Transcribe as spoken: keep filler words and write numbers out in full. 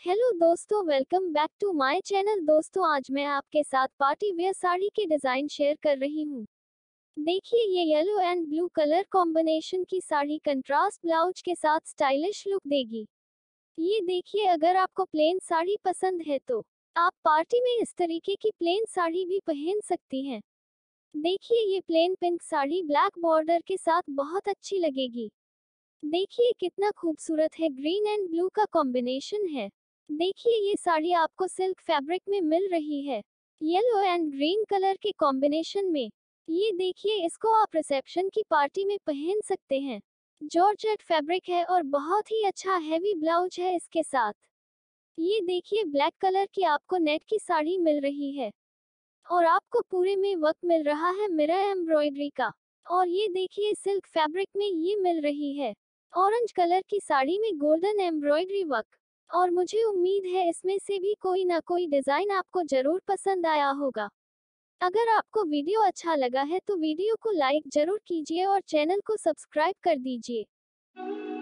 Hello दोस्तों, welcome back to my channel. दोस्तों, आज मैं आपके साथ पार्टी वेयर साड़ी के डिजाइन शेयर कर रही हूँ। देखिए, ये yellow and blue colour combination की साड़ी कंट्रास्ट ब्लाउज के साथ स्टाइलिश लुक देगी। ये देखिए, अगर आपको प्लेन साड़ी पसंद है तो आप पार्टी में इस तरीके की प्लेन साड़ी भी पहन सकती हैं। देखिए, ये plain pink sari black border के साथ बहुत अच्छी लगेगी। देखिए कितना खूबसूरत है, ग्रीन एंड ब्लू का कॉम्बिनेशन है। देखिए, ये साड़ी आपको सिल्क फैब्रिक में मिल रही है, येलो एंड ग्रीन कलर के कॉम्बिनेशन में। ये देखिए, इसको आप रिसेप्शन की पार्टी में पहन सकते हैं। जॉर्जेट फैब्रिक है और बहुत ही अच्छा हैवी ब्लाउज है इसके साथ। ये देखिए, ब्लैक कलर की आपको नेट की साड़ी मिल रही है और आपको पूरे में वर्क मिल रहा है मिरर एम्ब्रॉयडरी का। और ये देखिए, सिल्क फैब्रिक में ये मिल रही है ऑरेंज कलर की साड़ी में गोल्डन एम्ब्रॉयडरी वर्क। और मुझे उम्मीद है इसमें से भी कोई ना कोई डिजाइन आपको जरूर पसंद आया होगा। अगर आपको वीडियो अच्छा लगा है तो वीडियो को लाइक जरूर कीजिए और चैनल को सब्सक्राइब कर दीजिए।